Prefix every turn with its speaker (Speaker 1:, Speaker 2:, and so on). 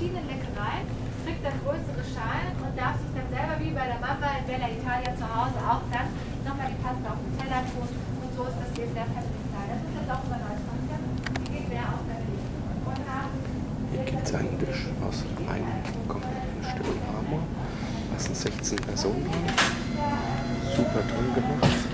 Speaker 1: verschiedenen Leckereien, kriegt dann größere Schalen und darf sich dann selber wie bei der Mama in Bella Italia zu Hause auch dann nochmal die Pasta auf den Teller tun. Und so ist das eben der Family-Teil. Das ist jetzt auch immer neues Konzept. Die geht mehr auf Family.
Speaker 2: Hier gibt es einen Tisch aus einem kompletten Stück Marmor. Passen 16 Personen an. Super toll gemacht.